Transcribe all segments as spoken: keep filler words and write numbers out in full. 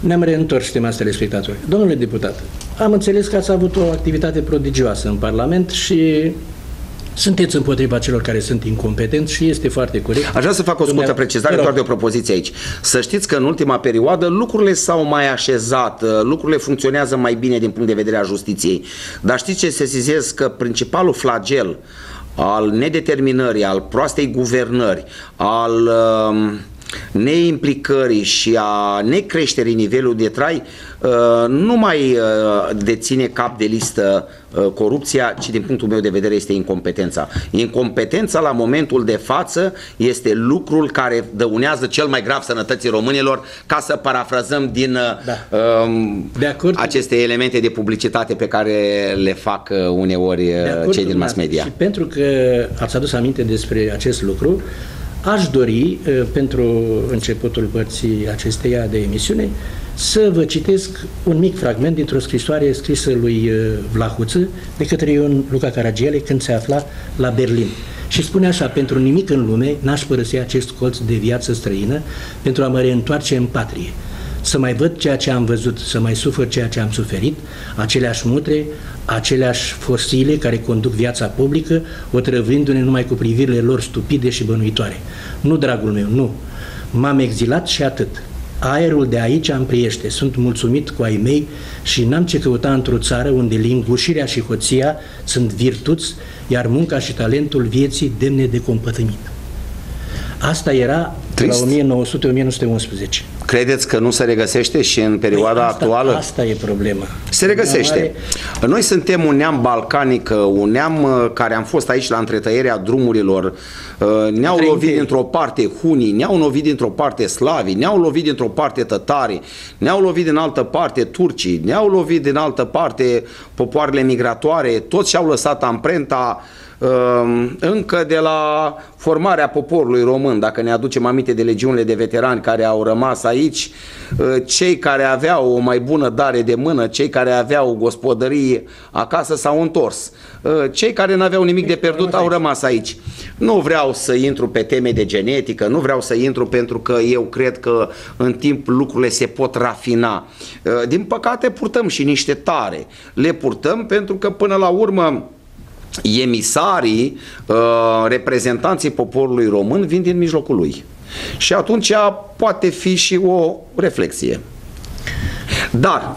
Ne-am reîntors, stimați telespectatori. Domnule deputat, am înțeles că ați avut o activitate prodigioasă în Parlament și sunteți împotriva celor care sunt incompetenți și este foarte corect. Aș vrea să fac o scurtă precizare, doar de o propoziție aici. Să știți că în ultima perioadă lucrurile s-au mai așezat, lucrurile funcționează mai bine din punct de vedere a justiției. Dar știți ce sesizez? Că principalul flagel al nedeterminării, al proastei guvernări, al uh, neimplicării și a necreșterii nivelului de trai uh, nu mai uh, deține cap de listă uh, corupția, ci din punctul meu de vedere este incompetența. Incompetența la momentul de față este lucrul care dăunează cel mai grav sănătății românilor, ca să parafrazăm din da. uh, de acord, aceste elemente de publicitate pe care le fac uh, uneori uh, cei din mass media. Și pentru că ați adus aminte despre acest lucru, aș dori, pentru începutul părții acesteia de emisiune, să vă citesc un mic fragment dintr-o scrisoare scrisă lui Vlahuță de către Ion Luca Caragiale când se afla la Berlin. Și spune așa: pentru nimic în lume n-aș părăsi acest colț de viață străină pentru a mă reîntoarce în patrie. Să mai văd ceea ce am văzut, să mai sufăr ceea ce am suferit, aceleași mutre, aceleași fosile care conduc viața publică, otrăvindu-ne numai cu privirile lor stupide și bănuitoare. Nu, dragul meu, nu. M-am exilat și atât. Aerul de aici îmi priește, sunt mulțumit cu ai mei și n-am ce căuta într-o țară unde lingușirea și hoția sunt virtuți, iar munca și talentul vieții demne de compătimit. Asta era Trist. La o mie nouă sute - o mie nouă sute unsprezece. Credeți că nu se regăsește și în perioada păi asta, actuală? Asta e problema. Se regăsește. Are... Noi suntem un neam balcanic, un neam care am fost aici la întretăierea drumurilor, ne-au lovit dintr-o parte hunii, ne-au lovit dintr-o parte slavii, ne-au lovit dintr-o parte tătarii, ne-au lovit din altă parte turcii, ne-au lovit din altă parte popoarele migratoare, toți și-au lăsat amprenta încă de la formarea poporului român, dacă ne aducem aminte de legiunile de veterani care au rămas aici, cei care aveau o mai bună dare de mână, cei care aveau o gospodărie acasă s-au întors, cei care nu aveau nimic de pierdut au rămas aici. Nu vreau să intru pe teme de genetică, nu vreau să intru pentru că eu cred că în timp lucrurile se pot rafina. Din păcate purtăm și niște tare, le purtăm pentru că până la urmă emisarii, reprezentanții poporului român vin din mijlocul lui. Și atunci poate fi și o reflexie. Dar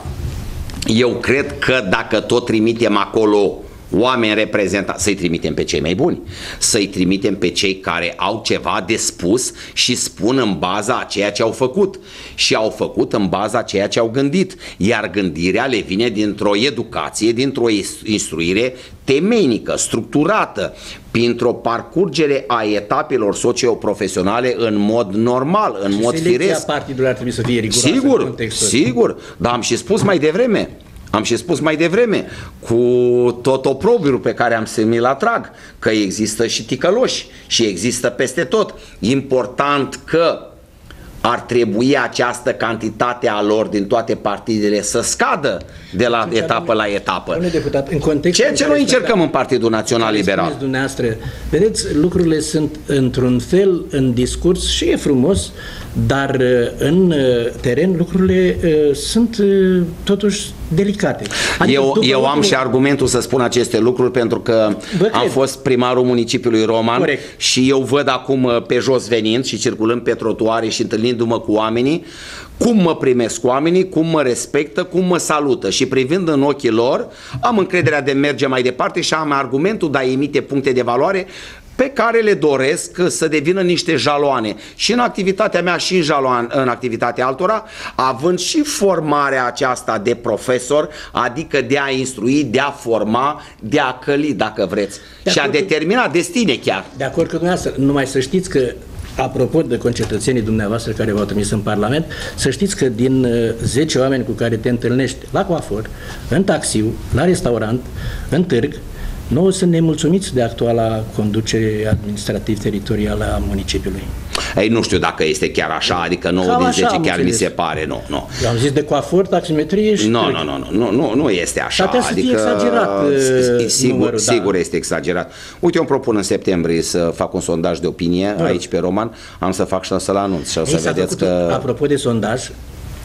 eu cred că dacă tot trimitem acolo oameni reprezentanți, să-i trimitem pe cei mai buni, să-i trimitem pe cei care au ceva de spus și spun în baza a ceea ce au făcut și au făcut în baza a ceea ce au gândit, iar gândirea le vine dintr-o educație, dintr-o instruire temeinică, structurată, printr-o parcurgere a etapelor socioprofesionale în mod normal, în și mod firesc. Partidului ar trebui să fie riguroasă. Sigur, sigur, dar am și spus mai devreme, Am și spus mai devreme, cu tot oprobiul pe care am să mi-l atrag, că există și ticăloși și există peste tot. Important că ar trebui această cantitate a lor din toate partidele să scadă de la deci, etapă la etapă. Domnule deputat, în context ceea ce noi încercăm în Partidul Național Liberal. Dumneavoastră, vedeți, lucrurile sunt într-un fel în discurs și e frumos, dar în teren lucrurile uh, sunt uh, totuși delicate. Adică eu eu am și argumentul să spun aceste lucruri pentru că am fost primarul municipiului Roman. Corect. Și eu văd acum pe jos venind și circulând pe trotuare și întâlnindu-mă cu oamenii, cum mă primesc oamenii, cum mă respectă, cum mă salută și privind în ochii lor am încrederea de merge mai departe și am argumentul de a emite puncte de valoare pe care le doresc să devină niște jaloane și în activitatea mea și în, jaloan, în activitatea altora, având și formarea aceasta de profesor, adică de a instrui, de a forma, de a căli, dacă vreți, de și a determina destine chiar. De acord că dumneavoastră, numai să știți că apropo de concetățenii dumneavoastră care v-au trimis în Parlament, să știți că din zece oameni cu care te întâlnești la coafor, în taxiu, la restaurant, în târg, nouă sunt nemulțumiți de actuala conducere administrativ-teritorială a municipiului. Ei, nu știu dacă este chiar așa, adică nouă din zece chiar mi se pare, nu, nu. Eu am zis de coafor, taximetrie și... Nu, nu, nu, nu, nu, nu este așa. Dar trebuie adică, să fie exagerat sigur, numărul, sigur da. Este exagerat. Uite, eu îmi propun în septembrie să fac un sondaj de opinie da. aici pe Roman, am să fac și să-l anunț și o să vedeți că... Apropo de sondaj,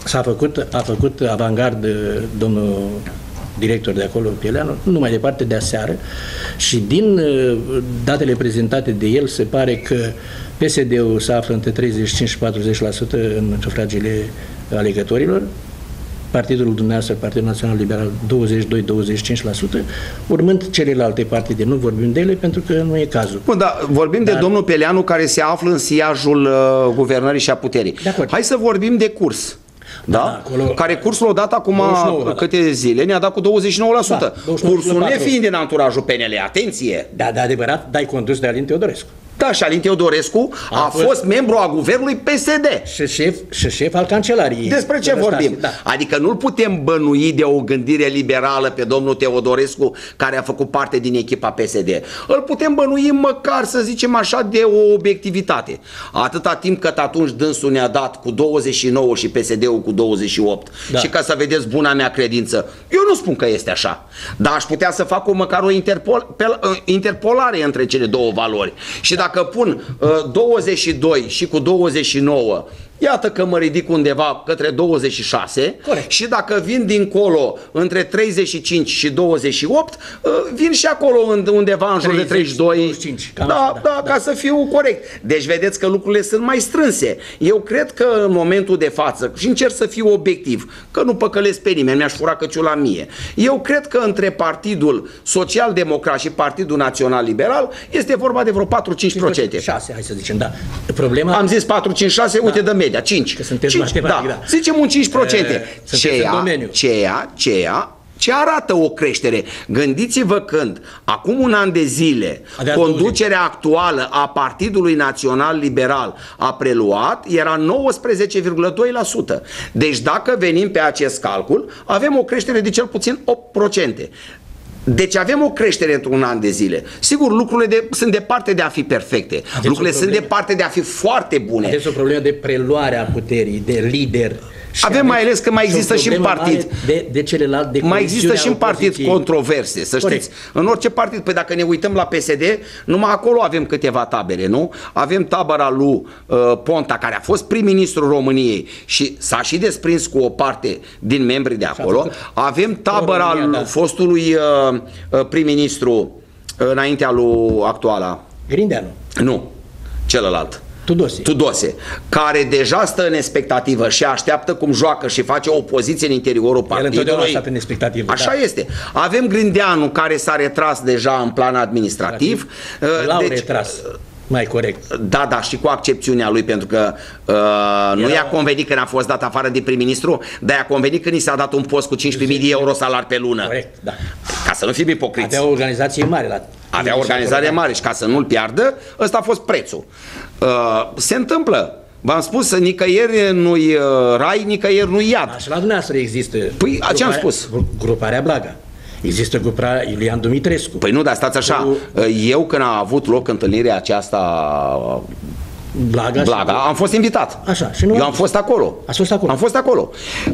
S-a făcut, a făcut avangard domnul director de acolo, Pieleanu, nu mai departe de aseară, și din datele prezentate de el se pare că P S D-ul se află între treizeci și cinci și patruzeci la sută în sufragiile alegătorilor, Partidul dumneavoastră, Partidul Național Liberal, douăzeci și doi - douăzeci și cinci la sută, urmând celelalte partide. Nu vorbim de ele pentru că nu e cazul. Bun, dar vorbim Dar... de domnul Pieleanu care se află în siajul uh, guvernării și a puterii. Hai să vorbim de curs. Da? Da, acolo, care cursul odată acum câte zile ne-a dat cu douăzeci și nouă la sută. Da, cursul nu fiind din anturajul P N L. Atenție! Da, de adevărat, dai condus de Alin Teodorescu. Da, și Alin Teodorescu a, a fost, fost membru a guvernului P S D. Și șef, și șef al cancelariei. Despre ce vorbim? Da. Adică nu-l putem bănui de o gândire liberală pe domnul Teodorescu, care a făcut parte din echipa P S D. Îl putem bănui măcar, să zicem așa, de o obiectivitate. Atâta timp cât atunci dânsul ne-a dat cu douăzeci și nouă și P S D-ul cu douăzeci și opt. Da. Și ca să vedeți buna mea credință, eu nu spun că este așa, dar aș putea să fac o, măcar o interpol, interpolare între cele două valori. Și dacă pun uh, douăzeci și doi și cu douăzeci și nouă, iată că mă ridic undeva către douăzeci și șase. Corect. Și dacă vin dincolo între treizeci și cinci și douăzeci și opt, uh, vin și acolo undeva în jur de treizeci și doi. douăzeci și cinci, da, da, da, ca da. Să fiu corect. Deci vedeți că lucrurile sunt mai strânse. Eu cred că în momentul de față, și încerc să fiu obiectiv, că nu păcălesc pe nimeni, mi-aș fura căciula mie. Eu cred că între Partidul Social Democrat și Partidul Național Liberal este vorba de vreo patru cinci la sută. șase, hai să zicem, da. Problema... Am zis patru cinci șase, da. Uite de media, cinci. Că sunteți cinci, da. da. Zicem un cinci la sută. Ceea, ceea, ceea, ce arată o creștere. Gândiți-vă când, acum un an de zile, conducerea actuală a Partidului Național Liberal a preluat, era nouăsprezece virgulă doi la sută. Deci dacă venim pe acest calcul, avem o creștere de cel puțin opt la sută. Deci avem o creștere într-un an de zile. Sigur, lucrurile de, sunt departe de a fi perfecte. Aveți lucrurile sunt departe de a fi foarte bune. Aveți o problemă de preluare a puterii, de lider. Avem mai ales că mai există și în partid de, de celălalt, de mai există și în partid controverse, să Corect. Știți. În orice partid, păi dacă ne uităm la P S D, numai acolo avem câteva tabere, nu? Avem tabăra lui uh, Ponta, care a fost prim-ministrul României și s-a și desprins cu o parte din membrii de acolo. Avem tabăra România, da. fostului uh, prim-ministru uh, înaintea lui actuala. Grindeanu. Nu, celălalt. Tudose. Tudose, care deja stă în expectativă și așteaptă cum joacă și face opoziție în interiorul partidului. În expectativă, Așa da. este. Avem Grindeanu, care s-a retras deja în plan administrativ. L-au deci, retras. Mai corect. Da, da, și cu accepțiunea lui, pentru că uh, nu i-a convenit când a fost dat afară de prim-ministru, dar i-a convenit când i s-a dat un post cu cincisprezece mii de euro salar pe lună. Corect, da. Ca să nu fim ipocriți. Avea o organizație mare la Avea o organizare mare și ca să nu-l piardă, ăsta a fost prețul. Uh, se întâmplă. V-am spus, nicăieri nu-i uh, rai, nicăieri nu-i iad. Așa la dumneavoastră există. Păi, ce am spus? Gruparea Blaga. Există gruparea Iulian Dumitrescu. Păi nu, dar stați așa. Cu... Eu când a avut loc întâlnirea aceasta Blaga, Blaga am fost invitat. Așa, și nu Eu am fost acolo. Ați fost acolo. Am fost acolo.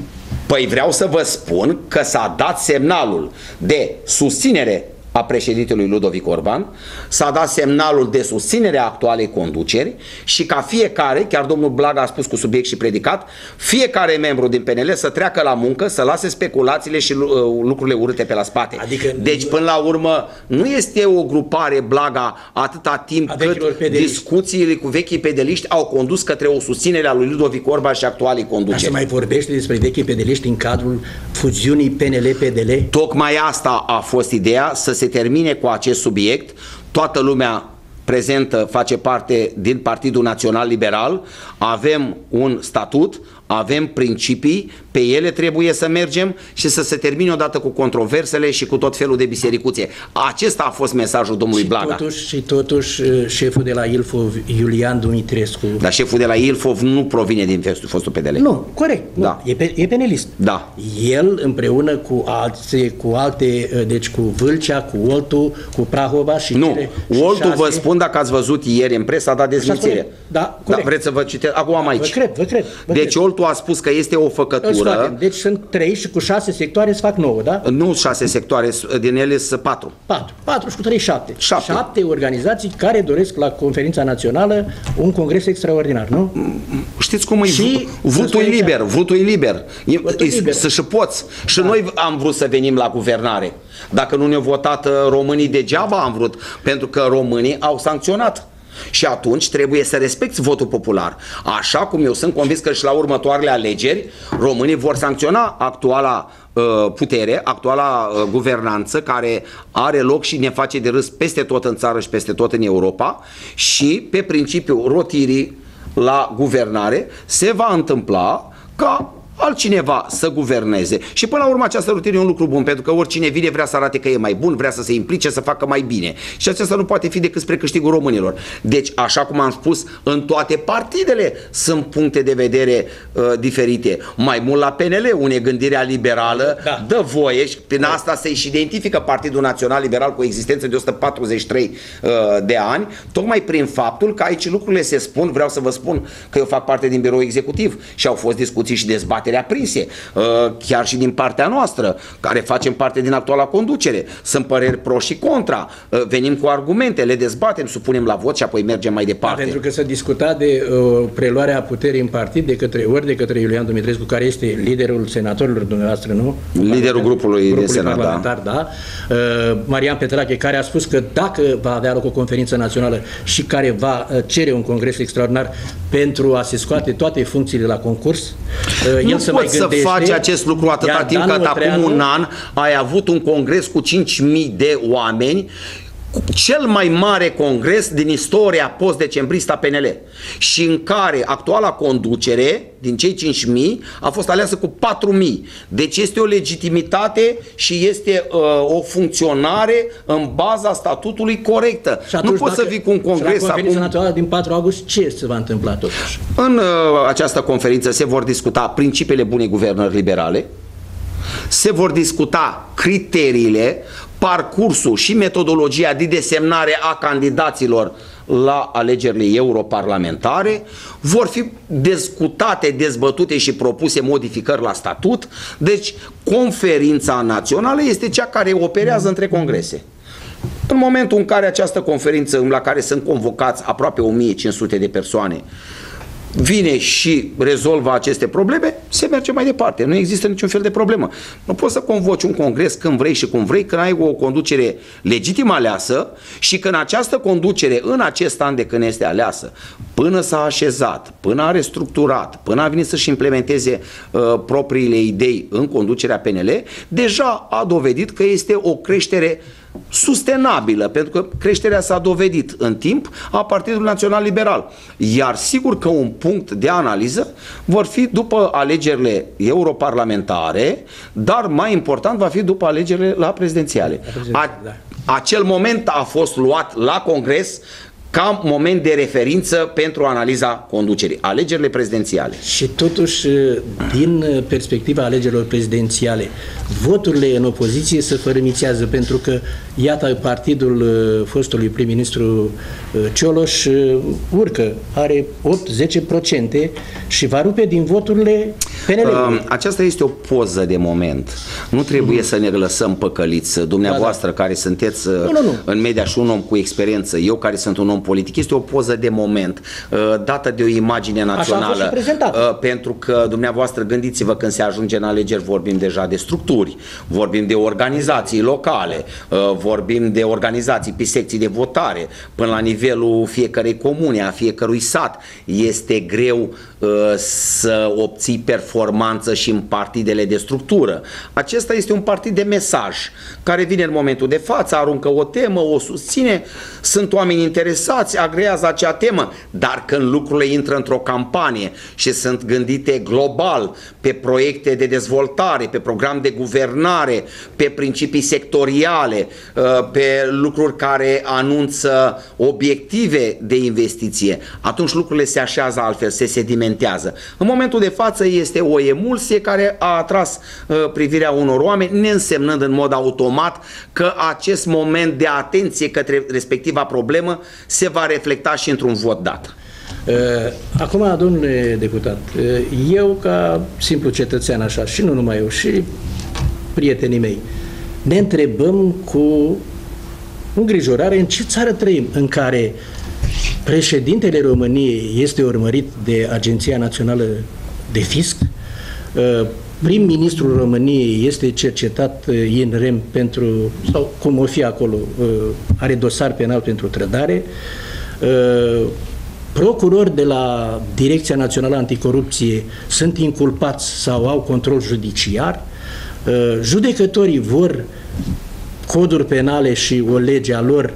Păi vreau să vă spun că s-a dat semnalul de susținere a președintelui Ludovic Orban, s-a dat semnalul de susținere a actualei conduceri și ca fiecare, chiar domnul Blaga a spus cu subiect și predicat, fiecare membru din P N L să treacă la muncă, să lase speculațiile și uh, lucrurile urâte pe la spate. Adică, deci până la urmă nu este o grupare Blaga atâta timp cât discuțiile cu vechii pedeliști au condus către o susținere a lui Ludovic Orban și actualei conduceri. Dar se mai vorbește despre vechii pedeliști în cadrul fuziunii P N L P D L? Tocmai asta a fost ideea, să se termine cu acest subiect. Toată lumea prezentă face parte din Partidul Național Liberal, avem un statut, avem principii, pe ele trebuie să mergem și să se termine odată cu controversele și cu tot felul de bisericuțe. Acesta a fost mesajul domnului și Blaga. Totuși, și totuși șeful de la Ilfov, Iulian Dumitrescu... Dar șeful de la Ilfov nu provine din fostul P D L. Nu, corect. Da. Nu, e, e penelist. Da. El împreună cu alte, cu alte, deci cu Vâlcea, cu Oltu, cu Prahova și... Nu, cele, Oltu șase... vă spun, dacă ați văzut ieri în presă, a dat dezmințire. Da, corect. Da, vreți să vă citesc? Acum am aici. Vă cred, vă cred. Vă deci cred. Oltu votul a spus că este o făcătură. Deci sunt trei și cu șase sectoare se fac nouă, da? Nu șase sectoare, din ele sunt patru. Patru. Patru și cu trei, șapte. Șapte. Șapte organizații care doresc la conferința națională un congres extraordinar, nu? Știți cum e? Și votul e liber, votul e liber. liber. Să și poți. Și Da. noi am vrut să venim la guvernare. Dacă nu ne-au votat uh, românii degeaba am vrut, pentru că românii au sancționat. Și atunci trebuie să respecti votul popular. Așa cum eu sunt convins că și la următoarele alegeri românii vor sancționa actuala uh, putere, actuala uh, guvernanță care are loc și ne face de râs peste tot în țară și peste tot în Europa, și pe principiul rotirii la guvernare se va întâmpla ca altcineva să guverneze. Și până la urmă această rutină e un lucru bun, pentru că oricine vine vrea să arate că e mai bun, vrea să se implice, să facă mai bine. Și acesta nu poate fi decât spre câștigul românilor. Deci, așa cum am spus, în toate partidele sunt puncte de vedere uh, diferite. Mai mult la P N L, unde gândirea liberală da. dă voie și prin asta se-și identifică Partidul Național Liberal cu o existență de o sută patruzeci și trei uh, de ani, tocmai prin faptul că aici lucrurile se spun. Vreau să vă spun că eu fac parte din birou executiv și au fost discuții și dezbateri aprinse, chiar și din partea noastră, care facem parte din actuala conducere. Sunt păreri pro și contra, venim cu argumente, le dezbatem, supunem la vot și apoi mergem mai departe. Da, pentru că s-a discutat de uh, preluarea puterii în partid de către, ori de către Iulian Dumitrescu, care este liderul senatorilor dumneavoastră, nu? Liderul grupului, grupului de senat, parlamentar, da. da. Uh, Marian Petrache, care a spus că dacă va avea loc o conferință națională și care va uh, cere un congres extraordinar pentru a se scoate toate funcțiile la concurs, uh, nu el să poți mai să gândește, faci acest lucru atâta timp cât acum un an ai avut un congres cu cinci mii de oameni, cel mai mare congres din istoria post-decembrista P N L, și în care actuala conducere din cei cinci mii a fost aleasă cu patru mii. Deci este o legitimitate și este uh, o funcționare în baza statutului corectă. Nu poți să vii cu un congres acum. La conferința acum... națională din patru august, ce se va întâmpla totuși? În uh, această conferință se vor discuta principiile bunei guvernări liberale, se vor discuta criteriile, parcursul și metodologia de desemnare a candidaților la alegerile europarlamentare, vor fi discutate, dezbătute și propuse modificări la statut. Deci conferința națională este cea care operează între congrese. În momentul în care această conferință, la care sunt convocați aproape o mie cinci sute de persoane, vine și rezolvă aceste probleme, se merge mai departe. Nu există niciun fel de problemă. Nu poți să convoci un congres când vrei și cum vrei, când ai o conducere legitimă aleasă și când această conducere, în acest an de când este aleasă, până s-a așezat, până a restructurat, până a venit să-și implementeze uh, propriile idei în conducerea P N L, deja a dovedit că este o creștere sustenabilă, pentru că creșterea s-a dovedit în timp a Partidului Național Liberal. Iar sigur că un punct de analiză vor fi după alegerile europarlamentare, dar mai important va fi după alegerile la prezidențiale. A, acel moment a fost luat la Congres ca moment de referință pentru analiza conducerii. Alegerile prezidențiale. Și totuși, din perspectiva alegerilor prezidențiale, voturile în opoziție se fărâmițează, pentru că, iată, partidul fostului prim-ministru Cioloș urcă, are opt zece la sută și va rupe din voturile P N L-ului. Aceasta este o poză de moment. Nu trebuie mm-hmm. să ne lăsăm păcăliți. Dumneavoastră, da, da. care sunteți nu, nu, nu. în media și un om cu experiență, eu care sunt un om politic, este o poză de moment, dată de o imagine națională. Pentru că dumneavoastră, gândiți-vă, când se ajunge în alegeri, vorbim deja de structuri, vorbim de organizații locale, vorbim de organizații pe secții de votare, până la nivelul fiecărei comune, a fiecărui sat. Este greu să obții performanță și în partidele de structură. Acesta este un partid de mesaj care vine în momentul de față, aruncă o temă, o susține, sunt oameni interesați, agrează acea temă, dar când lucrurile intră într-o campanie și sunt gândite global pe proiecte de dezvoltare, pe program de guvernare, pe principii sectoriale, pe lucruri care anunță obiective de investiție, atunci lucrurile se așează altfel, se sedimentează. În momentul de față este o emulsie care a atras privirea unor oameni, neînsemnând în mod automat că acest moment de atenție către respectiva problemă se va reflecta și într-un vot dat. Acum, domnule deputat, eu ca simplu cetățean așa, și nu numai eu, și prietenii mei, ne întrebăm cu îngrijorare în ce țară trăim, în care președintele României este urmărit de Agenția Națională de Fisc, prim-ministrul României este cercetat in rem pentru, sau cum o fi acolo, are dosar penal pentru trădare, procurori de la Direcția Națională Anticorupție sunt inculpați sau au control judiciar, judecătorii vor coduri penale și o lege a lor,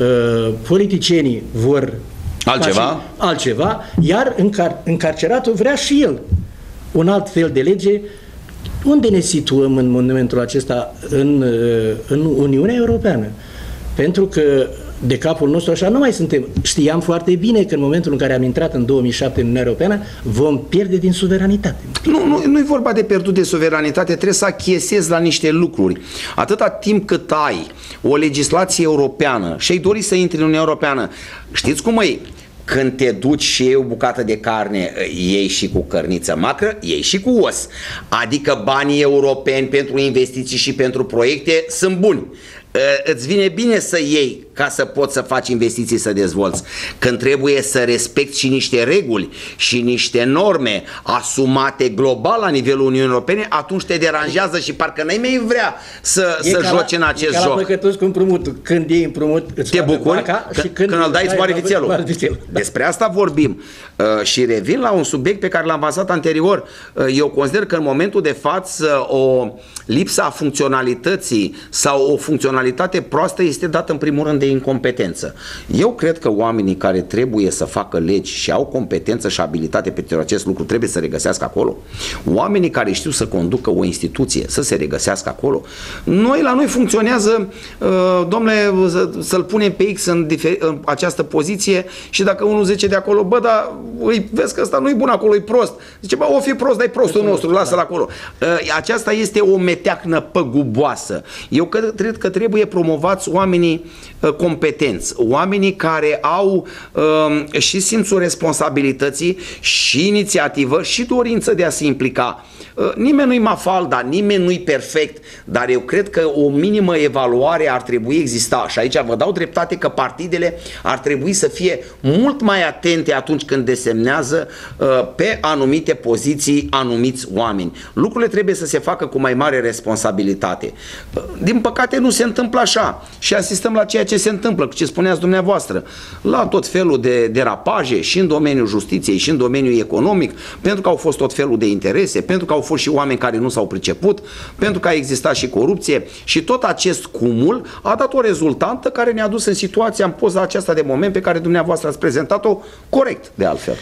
politicienii vor altceva, altceva iar încar încarceratul vrea și el un alt fel de lege. Unde ne situăm în momentul acesta în, în Uniunea Europeană? Pentru că de capul nostru așa nu mai suntem. Știam foarte bine că în momentul în care am intrat în două mii șapte în Uniunea Europeană vom pierde din suveranitate. Nu, nu, nu e vorba de pierdut de suveranitate, trebuie să achiesezi la niște lucruri. Atâta timp cât ai o legislație europeană și ai dori să intri în Uniunea Europeană, știți cum e? Când te duci și iei o bucată de carne, iei și cu cărniță macră, iei și cu os. Adică banii europeni pentru investiții și pentru proiecte sunt buni. Îți vine bine să iei ca să poți să faci investiții, să dezvolți. Când trebuie să respecti și niște reguli și niște norme asumate global la nivelul Uniunii Europene, atunci te deranjează și parcă n-ai mai vrea să, să joci în acest joc. E ca la păcătos cu împrumutul. Când iei împrumut, îți te bucuri, și când, când îl dai îți moare vițelul. Despre asta vorbim. Uh, și revin la un subiect pe care l-am avansat anterior. Uh, eu consider că în momentul de față o lipsa funcționalității sau o funcționalitate proastă este dată în primul rând de incompetență. Eu cred că oamenii care trebuie să facă legi și au competență și abilitate pentru acest lucru trebuie să regăsească acolo. Oamenii care știu să conducă o instituție să se regăsească acolo. Noi, la noi funcționează, uh, domnule, să-l punem pe X în, în această poziție și dacă unul zice de acolo, bă, dar îi, vezi că ăsta nu-i bun acolo, e prost. Zice, bă, o fi prost, dar e prostul nostru, lasă-l acolo. Uh, aceasta este o meteacnă păguboasă. Eu cred că trebuie promovați oamenii uh, competenți, oamenii care au uh, și simțul responsabilității, și inițiativă, și dorință de a se implica. Uh, nimeni nu-i mafalda, nimeni nu-i perfect, dar eu cred că o minimă evaluare ar trebui exista. Și aici vă dau dreptate că partidele ar trebui să fie mult mai atente atunci când desemnează uh, pe anumite poziții anumiți oameni. Lucrurile trebuie să se facă cu mai mare responsabilitate. Uh, din păcate nu se întâmplă așa și asistăm la ceea ce se întâmplă, ce spuneați dumneavoastră, la tot felul de derapaje și în domeniul justiției și în domeniul economic, pentru că au fost tot felul de interese, pentru că au fost și oameni care nu s-au priceput, pentru că a existat și corupție și tot acest cumul a dat o rezultantă care ne-a dus în situația, în poza aceasta de moment pe care dumneavoastră ați prezentat-o corect, de altfel.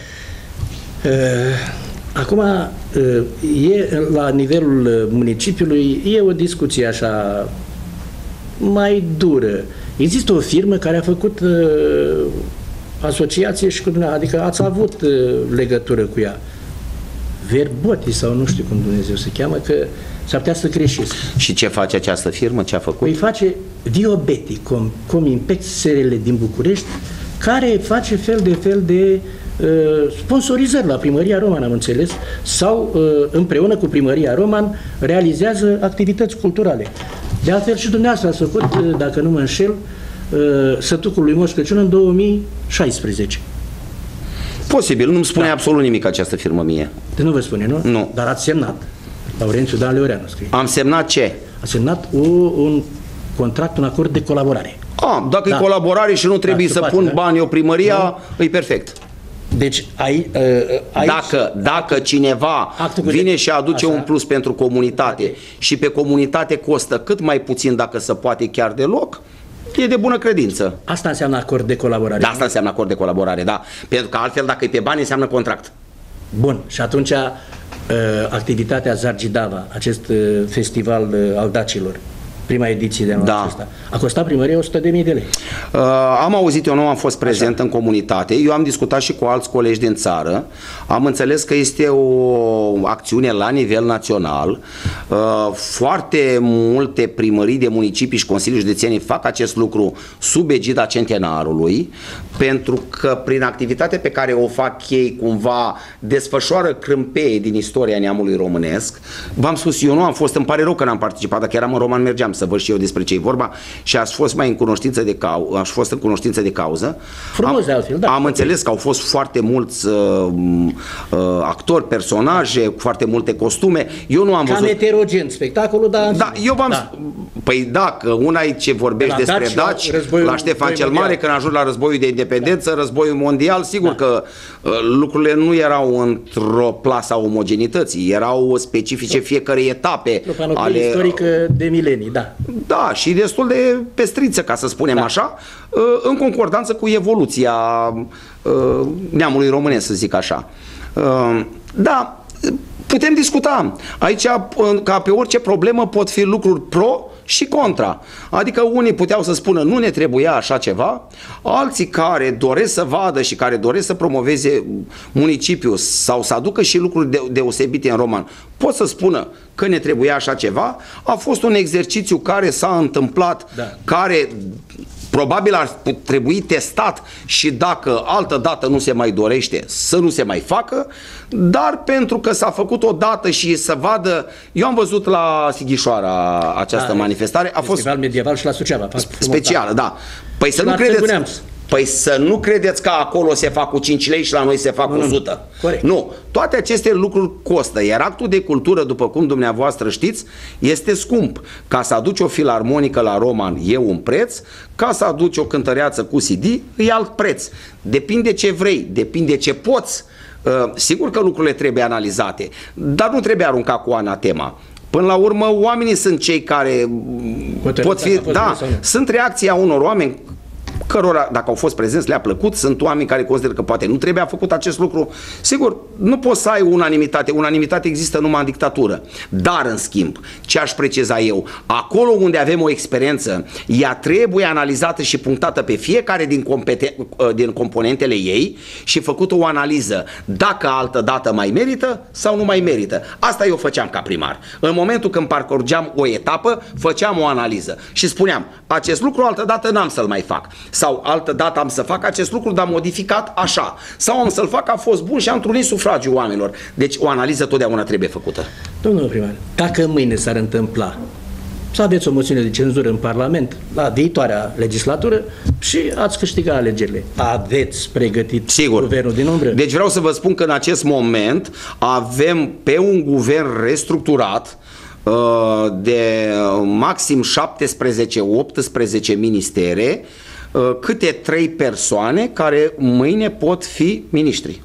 Acum, e, la nivelul municipiului, e o discuție așa mai dură. Există o firmă care a făcut uh, asociație și cu dumneavoastră, adică ați avut uh, legătură cu ea. Verboti sau nu știu cum Dumnezeu se cheamă, că s-ar putea să greșesc. Și ce face această firmă? Ce a făcut? Păi face Viobeti, Com, Comimpect S R L din București, care face fel de fel de uh, sponsorizări la Primăria Roman, am înțeles, sau uh, împreună cu Primăria Roman realizează activități culturale. De altfel și dumneavoastră ați făcut, dacă nu mă înșel, Sătucul lui Moș Crăciun în două mii șaisprezece. Posibil, nu-mi spune da. absolut nimic această firmă mie. De nu vă spune, nu? Nu. Dar ați semnat. Laurențiu Dan Leoreanu scrie. Am semnat ce? A semnat o, un contract, un acord de colaborare. A, dacă da. e colaborare și nu trebuie da, să pun da? bani o primăria, da. e perfect. Deci, ai, aici, dacă, dacă cineva vine și aduce așa. un plus pentru comunitate okay. și pe comunitate costă cât mai puțin, dacă se poate chiar deloc, e de bună credință. Asta înseamnă acord de colaborare. Da, asta înseamnă acord de colaborare, da. Pentru că altfel, dacă e pe bani, înseamnă contract. Bun. Și atunci, activitatea Zargidava, acest festival al dacilor, prima ediție de anul da. acesta. A costat primăria o sută de mii de lei. Uh, am auzit, eu nu am fost prezent Așa. în comunitate, eu am discutat și cu alți colegi din țară, am înțeles că este o acțiune la nivel național, uh, foarte multe primării de municipii și consilii județene fac acest lucru sub egida centenarului, pentru că prin activitatea pe care o fac ei cumva desfășoară crâmpeie din istoria neamului românesc. V-am spus, eu nu am fost, îmi pare rău că n-am participat, dacă eram în Roman mergeam să văd și eu despre ce e vorba și aș fost mai în cunoștință de cauză, aș fost în cunoștință de cauză. Frumos am, de altfel, da. Am înțeles că au fost foarte mulți uh, uh, actori, personaje, foarte multe costume. Eu nu am Cam văzut. heterogen spectacolul, dar Da, eu v-am da. Păi da, că una e ce vorbești de despre Daci, la, la Ștefan cel Mare, când a ajuns la războiul de independență, da. războiul mondial, sigur da. că uh, lucrurile nu erau într-o plasă a omogenității, erau specifice da. fiecare etape. Ale istorică de milenii, da. Da, și destul de pestriță, ca să spunem da. așa, uh, în concordanță cu evoluția uh, neamului românesc, să zic așa. Uh, da, putem discuta. Aici, ca pe orice problemă, pot fi lucruri pro și contra. Adică unii puteau să spună nu ne trebuia așa ceva, alții care doresc să vadă și care doresc să promoveze municipiul sau să aducă și lucruri deosebite în Roman, pot să spună că ne trebuia așa ceva. A fost un exercițiu care s-a întâmplat, da. care probabil ar trebui testat și dacă altă dată nu se mai dorește să nu se mai facă, dar pentru că s-a făcut o dată și să vadă, eu am văzut la Sighișoara această da, manifestare, a fost festival medieval și la Suceava, specială, da. Păi să nu credeți, păi să nu credeți că acolo se fac cu cinci lei și la noi se fac cu o sută. Corect. Nu, toate aceste lucruri costă, iar actul de cultură, după cum dumneavoastră știți, este scump. Ca să aduci o filarmonică la Roman e un preț, ca să aduci o cântăreață cu C D e alt preț. Depinde ce vrei, depinde ce poți. Uh, sigur că lucrurile trebuie analizate, dar nu trebuie aruncat cu anatema. Până la urmă, oamenii sunt cei care Poate pot fi, da, sunt reacția unor oameni cărora, dacă au fost prezenți, le-a plăcut, sunt oameni care consideră că poate nu trebuia făcut acest lucru. Sigur, nu poți să ai unanimitate, unanimitate există numai în dictatură, dar în schimb, ce aș preciza eu, acolo unde avem o experiență, ea trebuie analizată și punctată pe fiecare din, din componentele ei și făcută o analiză, dacă altă dată mai merită sau nu mai merită. Asta eu făceam ca primar. În momentul când parcurgeam o etapă, făceam o analiză și spuneam, acest lucru altă dată n-am să-l mai fac. Sau altă dată am să fac acest lucru, dar modificat așa. Sau am să-l fac, a fost bun și am întrunit sufragiul oamenilor. Deci o analiză totdeauna trebuie făcută. Domnul primar, dacă mâine s-ar întâmpla să aveți o moțiune de cenzură în Parlament la viitoarea legislatură și ați câștigat alegerile, aveți pregătit Sigur. guvernul din umbră? Deci vreau să vă spun că în acest moment avem pe un guvern restructurat de maxim șaptesprezece optsprezece ministere, câte trei persoane care mâine pot fi miniștri.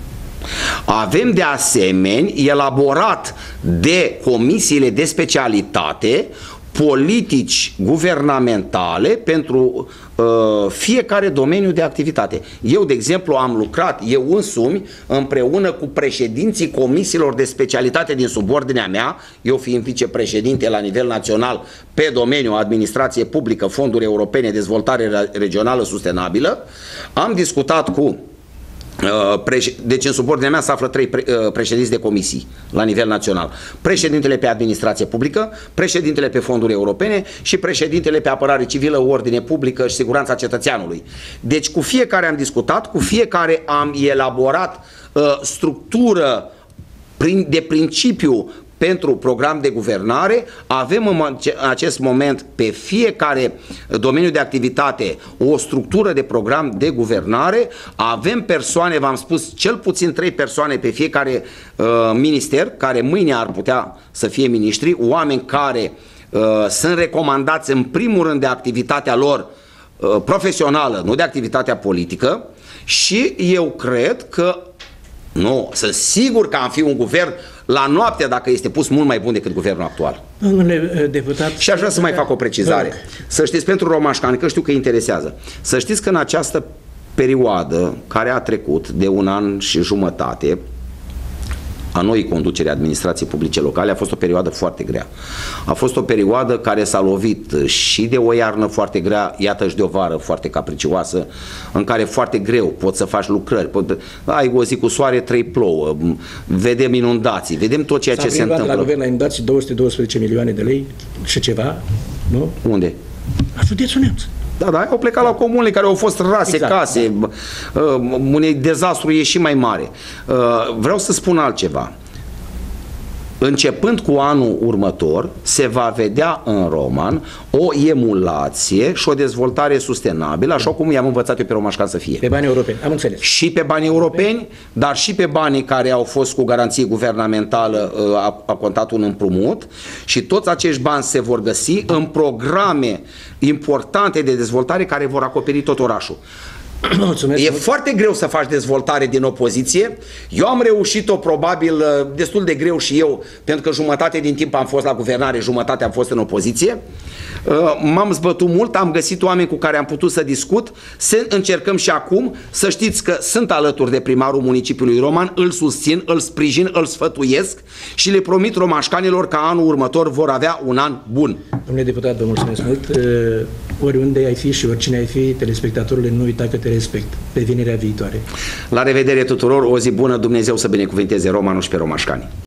Avem de asemenea elaborat de comisiile de specialitate politici guvernamentale pentru uh, fiecare domeniu de activitate. Eu, de exemplu, am lucrat eu însumi împreună cu președinții comisiilor de specialitate din subordinea mea, eu fiind vicepreședinte la nivel național pe domeniul administrație publică, fonduri europene, dezvoltare regională sustenabilă. Am discutat cu deci în subordinea mea se află trei președinți de comisii la nivel național. Președintele pe administrație publică, președintele pe fonduri europene și președintele pe apărare civilă, ordine publică și siguranța cetățeanului. Deci cu fiecare am discutat, cu fiecare am elaborat uh, structură prin, de principiu pentru program de guvernare. Avem în acest moment pe fiecare domeniu de activitate o structură de program de guvernare. Avem persoane, v-am spus, cel puțin trei persoane pe fiecare uh, minister, care mâine ar putea să fie miniștri, oameni care uh, sunt recomandați în primul rând de activitatea lor uh, profesională, nu de activitatea politică, și eu cred că nu, sunt sigur că am fi un guvern la noapte dacă este pus mult mai bun decât guvernul actual. Domnule deputat... Și aș vrea să mai fac o precizare. Să știți pentru romașcani, că știu că interesează, să știți că în această perioadă care a trecut de un an și jumătate, a noii conducere a administrației publice locale a fost o perioadă foarte grea. A fost o perioadă care s-a lovit și de o iarnă foarte grea, iată și de o vară foarte capricioasă, în care foarte greu poți să faci lucrări. Ai o zi cu soare, trei plouă, vedem inundații, vedem tot ceea ce se întâmplă. la guvern la inundații două sute doisprezece milioane de lei și ceva, nu? Unde? La județul Neamț. Da, da, au plecat la comunele care au fost rase, exact, case, da. Un dezastru e și mai mare. Vreau să spun altceva. Începând cu anul următor, se va vedea în Roman o emulație și o dezvoltare sustenabilă, așa cum i-am învățat eu pe romașcan să fie. Pe banii europeni, am înțeles. Și pe banii europeni, dar și pe banii care au fost cu garanție guvernamentală, a, a contat un împrumut și toți acești bani se vor găsi în programe importante de dezvoltare care vor acoperi tot orașul. Mulțumesc. E foarte greu să faci dezvoltare din opoziție. Eu am reușit-o probabil destul de greu și eu, pentru că jumătate din timp am fost la guvernare, jumătate am fost în opoziție. M-am zbătut mult, am găsit oameni cu care am putut să discut. Să încercăm și acum, să știți că sunt alături de primarul municipiului Roman, îl susțin, îl sprijin, îl sfătuiesc și le promit romașcanilor că anul următor vor avea un an bun. Domnule deputat, vă mulțumesc mult. Oriunde ai fi și oricine ai fi, telespectatorule, nu uita că te respect. Pe vinerea viitoare. La revedere tuturor, o zi bună, Dumnezeu să binecuvinteze Romanul și pe romașcani.